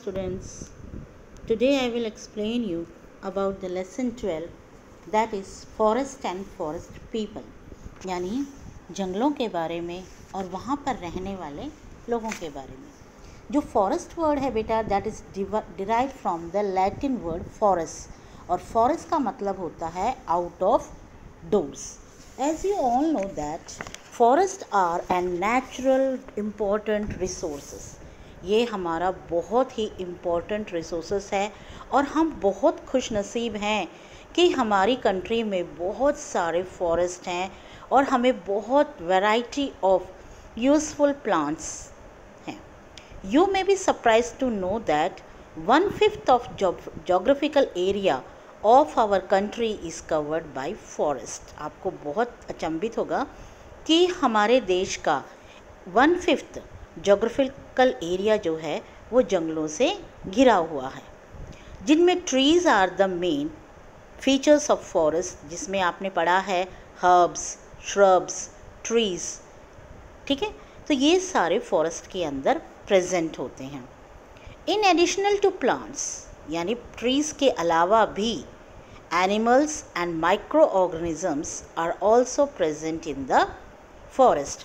students. Today I will explain you about the lesson 12, that is forest and forest people, यानी जंगलों के बारे में और वहाँ पर रहने वाले लोगों के बारे में। जो फॉरेस्ट वर्ड है बेटा, that is derive from the Latin word forest, और फॉरेस्ट का मतलब होता है out of doors. As you all know that forest are an natural important resources. ये हमारा बहुत ही इम्पोर्टेंट रिसोर्सेस है और हम बहुत खुश नसीब हैं कि हमारी कंट्री में बहुत सारे फॉरेस्ट हैं और हमें बहुत वैरायटी ऑफ यूज़फुल प्लांट्स हैं। You may be surprise to know that 1/5 of geographical area of our country is covered by forest. आपको बहुत अचंभित होगा कि हमारे देश का 1/5 जोग्राफिकल एरिया जो है वो जंगलों से घिरा हुआ है, जिनमें trees are the main features of forest, जिसमें आपने पढ़ा है हर्ब्स, श्रब्स, ट्रीज़। ठीक है, तो ये सारे फॉरेस्ट के अंदर प्रेजेंट होते हैं। इन एडिशनल टू प्लांट्स, यानी ट्रीज़ के अलावा भी animals and micro organisms are also present in the forest.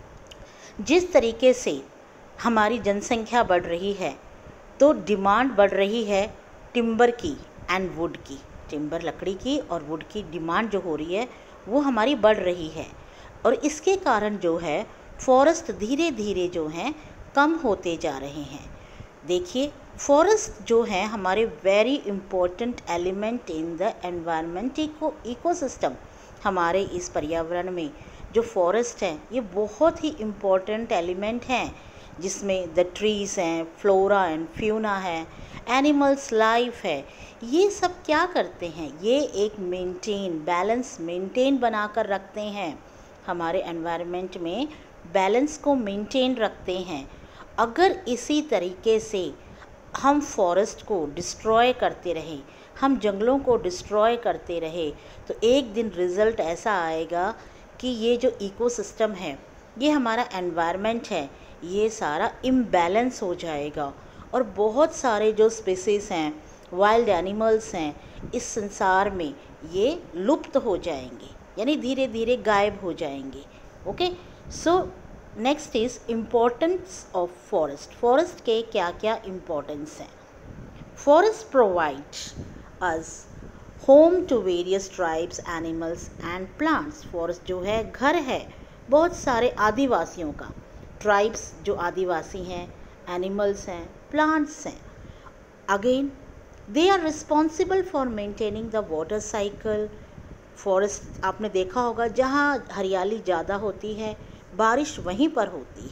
जिस तरीके से हमारी जनसंख्या बढ़ रही है तो डिमांड बढ़ रही है टिम्बर की एंड वुड की। टिम्बर लकड़ी की और वुड की डिमांड जो हो रही है वो हमारी बढ़ रही है, और इसके कारण जो है फॉरेस्ट धीरे धीरे जो हैं कम होते जा रहे हैं। देखिए, फॉरेस्ट जो है हमारे very important element in the environment ecosystem. हमारे इस पर्यावरण में जो फॉरेस्ट हैं ये बहुत ही इम्पोर्टेंट एलिमेंट हैं, जिसमें द ट्रीज़ हैं, फ्लोरा एंड फ्यूना है, एनिमल्स लाइफ है। ये सब क्या करते हैं, ये एक बैलेंस मेंटेन बना कर रखते हैं, हमारे एनवायरनमेंट में बैलेंस को मेंटेन रखते हैं। अगर इसी तरीके से हम फॉरेस्ट को डिस्ट्रॉय करते रहे, हम जंगलों को डिस्ट्रॉय करते रहे, तो एक दिन रिज़ल्ट ऐसा आएगा कि ये जो इकोसिस्टम है, ये हमारा एनवायरनमेंट है, ये सारा इम्बैलेंस हो जाएगा और बहुत सारे जो स्पीसीज़ हैं, वाइल्ड एनिमल्स हैं, इस संसार में ये लुप्त हो जाएंगे, यानी धीरे धीरे गायब हो जाएंगे। Okay, so next is importance of forest. Forest के क्या क्या इम्पोर्टेंस हैं। Forest provides us home to various tribes, animals and plants. Forest जो है घर है बहुत सारे आदिवासियों का। ट्राइब्स जो आदिवासी हैं, एनिमल्स हैं, प्लांट्स हैं। Again they are responsible for maintaining the water cycle. Forest आपने देखा होगा, जहाँ हरियाली ज़्यादा होती है बारिश वहीं पर होती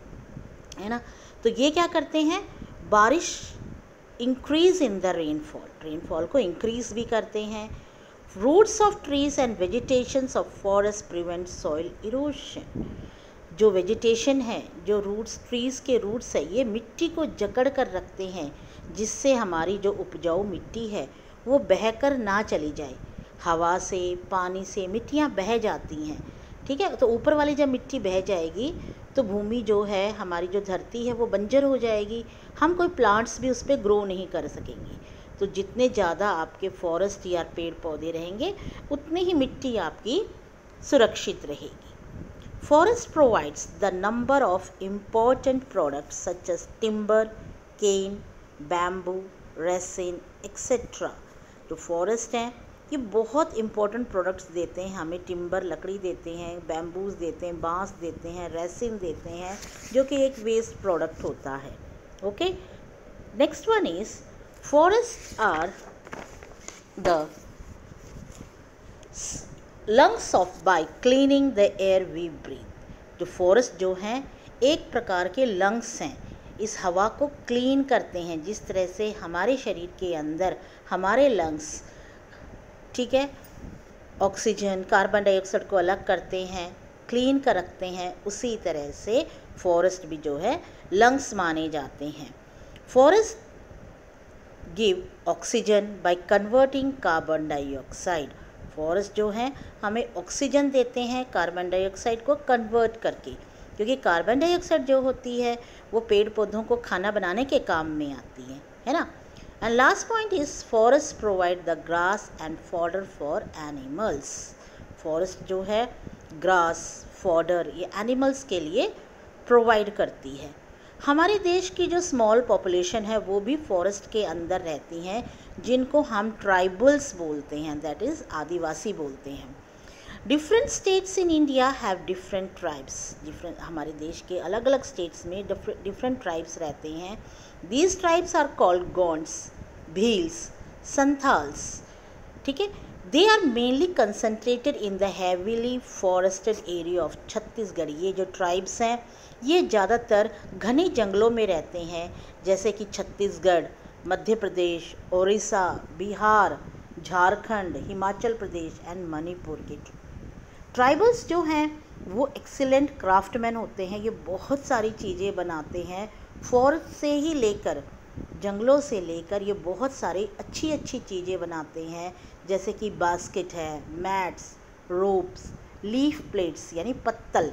है ना। तो ये क्या करते हैं, बारिश इंक्रीज़ इन द रेनफॉल को इंक्रीज़ भी करते हैं। Roots of trees and vegetations of forest prevent soil erosion. जो वेजिटेशन है, जो रूट्स, ट्रीज़ के रूट्स है, ये मिट्टी को जकड़ कर रखते हैं, जिससे हमारी जो उपजाऊ मिट्टी है वो बहकर ना चली जाए। हवा से, पानी से मिट्टियाँ बह जाती हैं, ठीक है, तो ऊपर वाली जब मिट्टी बह जाएगी तो भूमि जो है, हमारी जो धरती है वो बंजर हो जाएगी, हम कोई प्लांट्स भी उस पर ग्रो नहीं कर सकेंगे। तो जितने ज़्यादा आपके फॉरेस्ट या पेड़ पौधे रहेंगे उतनी ही मिट्टी आपकी सुरक्षित रहेगी। Forest provides the number of important products such as timber, cane, bamboo, resin etcetera. जो फॉरेस्ट हैं ये बहुत इंपॉर्टेंट प्रोडक्ट्स देते हैं हमें। टिम्बर लकड़ी देते हैं, बैम्बूज देते हैं, बांस देते हैं, रेसिन देते हैं, जो कि एक वेस्ट प्रोडक्ट होता है। Okay, next one is forest are the lungs of by cleaning the air we breathe. जो फॉरेस्ट जो हैं एक प्रकार के लंग्स हैं, इस हवा को क्लीन करते हैं। जिस तरह से हमारे शरीर के अंदर हमारे लंग्स, ठीक है, ऑक्सीजन, कार्बन डाइऑक्साइड को अलग करते हैं, क्लीन कर रखते हैं, उसी तरह से फॉरेस्ट भी जो है लंग्स माने जाते हैं। Forest give oxygen by converting carbon dioxide. Forest जो है हमें ऑक्सीजन देते हैं कार्बन डाइऑक्साइड को कन्वर्ट करके। क्योंकि कार्बन डाइऑक्साइड जो होती है वो पेड़ पौधों को खाना बनाने के काम में आती है ना। And last point is forest provide the grass and fodder for animals. Forest जो है ग्रास फॉडर ये एनिमल्स के लिए प्रोवाइड करती है। हमारे देश की जो स्मॉल पॉपुलेशन है वो भी फॉरेस्ट के अंदर रहती हैं, जिनको हम ट्राइबल्स बोलते हैं, दैट इज़ आदिवासी बोलते हैं। Different states in India have different tribes. हमारे देश के अलग अलग स्टेट्स में डिफरेंट ट्राइब्स रहते हैं। These tribes are called Gonds, Bhils, Santhals, ठीक है। They are mainly concentrated in the heavily forested area of Chhattisgarh. ये जो ट्राइब्स हैं ये ज़्यादातर घने जंगलों में रहते हैं, जैसे कि छत्तीसगढ़, मध्य प्रदेश, उड़ीसा, बिहार, झारखंड, हिमाचल प्रदेश एंड मणिपुर के। ट्राइबल्स जो हैं वो एक्सीलेंट क्राफ्टमैन होते हैं। ये बहुत सारी चीज़ें बनाते हैं, फॉरेस्ट से ही लेकर, जंगलों से लेकर ये बहुत सारी अच्छी अच्छी चीज़ें बनाते हैं, जैसे कि बास्केट है, मैट्स, रोप्स, लीफ प्लेट्स यानी पत्तल,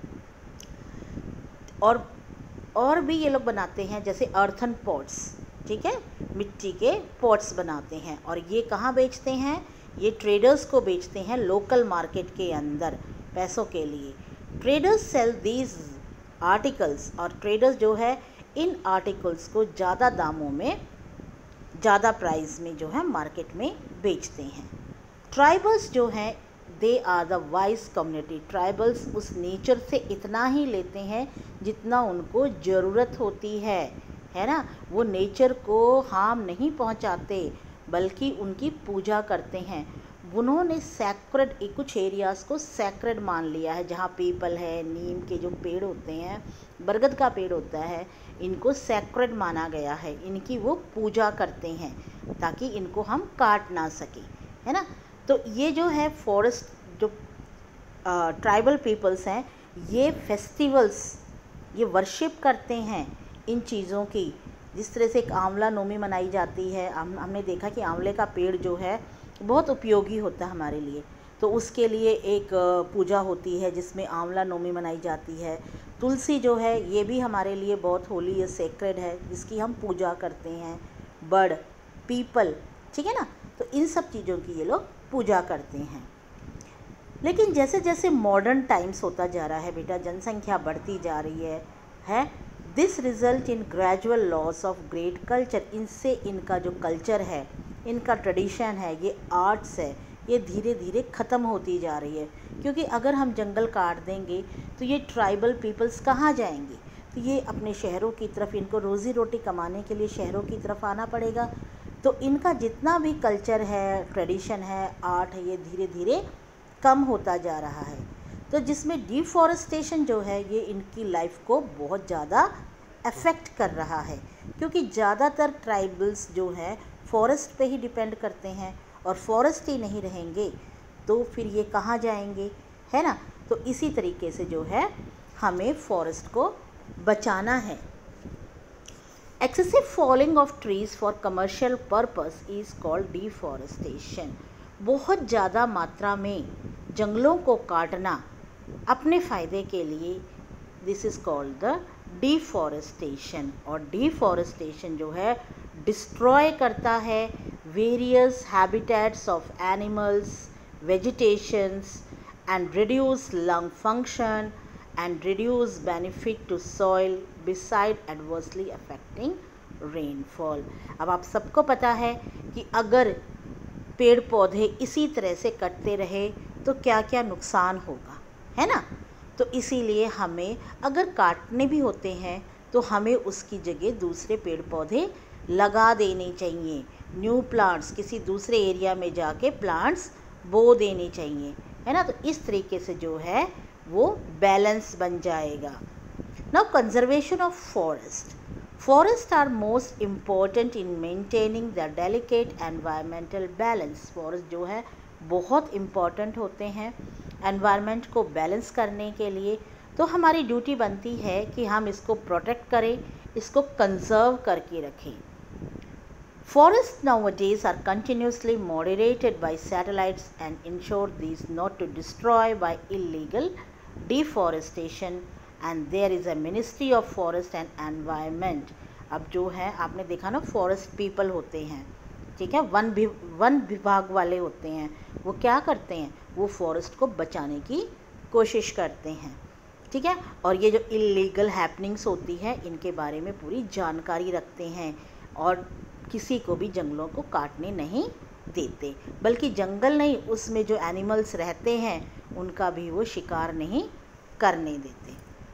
और भी ये लोग बनाते हैं, जैसे अर्थन पॉट्स, ठीक है, मिट्टी के पॉट्स बनाते हैं। और ये कहाँ बेचते हैं? ये ट्रेडर्स को बेचते हैं लोकल मार्केट के अंदर पैसों के लिए। ट्रेडर्स सेल दीज आर्टिकल्स, और ट्रेडर्स जो है इन आर्टिकल्स को ज़्यादा दामों में, ज़्यादा प्राइस में जो है मार्केट में बेचते हैं। ट्राइबल्स जो हैं they are the wise community. Tribals उस नेचर से इतना ही लेते हैं जितना उनको ज़रूरत होती है ना। वो नेचर को हार्म नहीं पहुंचाते बल्कि उनकी पूजा करते हैं। उन्होंने सैक्रेड, कुछ एरियाज़ को सैक्रेड मान लिया है, जहाँ पीपल है, नीम के जो पेड़ होते हैं, बरगद का पेड़ होता है, इनको सैक्रेड माना गया है। इनकी वो पूजा करते हैं ताकि इनको हम काट ना सकें, है ना। तो ये जो है फॉरेस्ट जो ट्राइबल पीपल्स हैं, ये फेस्टिवल्स, ये वर्शिप करते हैं इन चीज़ों की। जिस तरह से एक आंवला नोमी मनाई जाती है, हमने देखा कि आंवले का पेड़ जो है बहुत उपयोगी होता है हमारे लिए, तो उसके लिए एक पूजा होती है जिसमें आंवला नोमी मनाई जाती है। तुलसी जो है ये भी हमारे लिए बहुत होली है, सेक्रेड है, जिसकी हम पूजा करते हैं। बड़, पीपल, ठीक है ना। तो इन सब चीज़ों की ये लोग पूजा करते हैं। लेकिन जैसे जैसे मॉडर्न टाइम्स होता जा रहा है बेटा, जनसंख्या बढ़ती जा रही है, this result in gradual loss of great culture. इनसे इनका जो कल्चर है, इनका ट्रेडिशन है, ये आर्ट्स है, ये धीरे धीरे ख़त्म होती जा रही है। क्योंकि अगर हम जंगल काट देंगे तो ये ट्राइबल पीपल्स कहाँ जाएंगे? तो ये अपने शहरों की तरफ, इनको रोज़ी रोटी कमाने के लिए शहरों की तरफ आना पड़ेगा। तो इनका जितना भी कल्चर है, ट्रेडिशन है, आर्ट है, ये धीरे धीरे कम होता जा रहा है। तो जिसमें डिफॉरेस्टेशन जो है ये इनकी लाइफ को बहुत ज़्यादा अफेक्ट कर रहा है, क्योंकि ज़्यादातर ट्राइबल्स जो हैं फॉरेस्ट पे ही डिपेंड करते हैं, और फॉरेस्ट ही नहीं रहेंगे तो फिर ये कहाँ जाएंगे, है ना। तो इसी तरीके से जो है हमें फॉरेस्ट को बचाना है। Excessive falling of trees for commercial purpose is called deforestation. बहुत ज़्यादा मात्रा में जंगलों को काटना अपने फ़ायदे के लिए, this is called the deforestation. और डिफॉरेस्टेशन जो है डिस्ट्रॉय करता है various habitats of animals, vegetations and reduce lung function and reduce benefit to soil beside adversely affecting rainfall। अब आप सबको पता है कि अगर पेड़ पौधे इसी तरह से कटते रहे तो क्या क्या नुकसान होगा, है ना। तो इसीलिए हमें अगर काटने भी होते हैं तो हमें उसकी जगह दूसरे पेड़ पौधे लगा देने चाहिए। न्यू प्लांट्स, किसी दूसरे एरिया में जाके प्लांट्स बो देने चाहिए, है ना। तो इस तरीके से जो है वो बैलेंस बन जाएगा। Now conservation of forest. Forest are most important in maintaining the delicate environmental balance. Forest जो है बहुत इम्पॉर्टेंट होते हैं एनवायरनमेंट को बैलेंस करने के लिए। तो हमारी ड्यूटी बनती है कि हम इसको प्रोटेक्ट करें, इसको कंजर्व करके रखें। Forests nowadays are continuously moderated by satellites and ensure these not to destroy by illegal deforestation and there is a ministry of forest and environment. अब जो है आपने देखा ना, फॉरेस्ट पीपल होते हैं, ठीक है, वन विभाग वाले होते हैं, वो क्या करते हैं, वो फॉरेस्ट को बचाने की कोशिश करते हैं, ठीक है। और ये जो इलीगल हैपनिंग्स होती है इनके बारे में पूरी जानकारी रखते हैं और किसी को भी जंगलों को काटने नहीं देते, बल्कि जंगल नहीं, उसमें जो एनिमल्स रहते हैं उनका भी वो शिकार नहीं करने देते।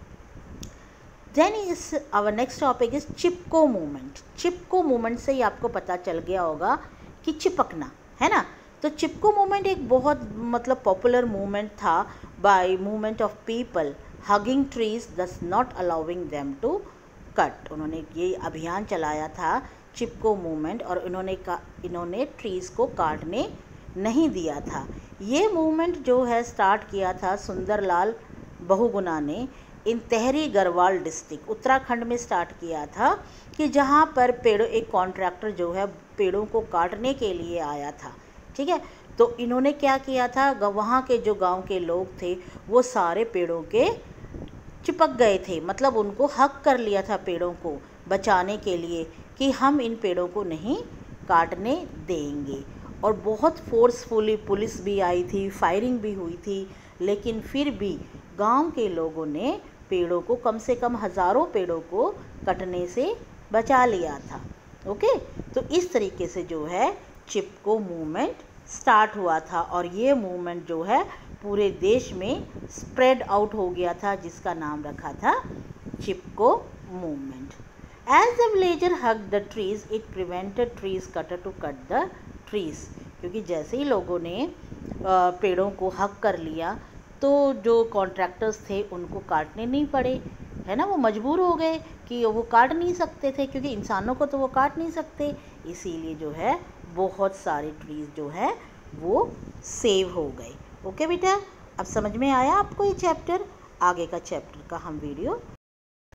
Then is our next topic is Chipko movement. Chipko movement से ही आपको पता चल गया होगा कि चिपकना है ना। तो चिपको मूवमेंट एक बहुत मतलब पॉपुलर मूवमेंट था by movement of people hugging trees thus not allowing them to cut. उन्होंने ये अभियान चलाया था चिपको मूवमेंट, और इन्होंने ट्रीज़ को काटने नहीं दिया था। ये मूवमेंट जो है स्टार्ट किया था सुंदरलाल बहुगुणा ने इन तेहरी गढ़वाल डिस्ट्रिक्ट उत्तराखंड में स्टार्ट किया था, कि जहाँ पर एक कॉन्ट्रैक्टर जो है पेड़ों को काटने के लिए आया था, ठीक है। तो इन्होंने क्या किया था, वहाँ के जो गांव के लोग थे वो सारे पेड़ों के चिपक गए थे, मतलब उनको हक कर लिया था पेड़ों को बचाने के लिए कि हम इन पेड़ों को नहीं काटने देंगे। और बहुत फोर्सफुली पुलिस भी आई थी, फायरिंग भी हुई थी, लेकिन फिर भी गांव के लोगों ने पेड़ों को, कम से कम हज़ारों पेड़ों को कटने से बचा लिया था। ओके, तो इस तरीके से जो है चिपको मूवमेंट स्टार्ट हुआ था, और ये मूवमेंट जो है पूरे देश में स्प्रेड आउट हो गया था, जिसका नाम रखा था Chipko movement. As the villager hugged the trees, it prevented trees cutter to cut the trees। क्योंकि जैसे ही लोगों ने पेड़ों को हक कर लिया तो जो कॉन्ट्रैक्टर्स थे उनको काटने नहीं पड़े, है ना। वो मजबूर हो गए कि वो काट नहीं सकते थे, क्योंकि इंसानों को तो वो काट नहीं सकते, इसीलिए जो है बहुत सारे ट्रीज़ जो है वो सेव हो गए। ओके बेटा, अब समझ में आया आपको ये चैप्टर। आगे का चैप्टर का हम वीडियो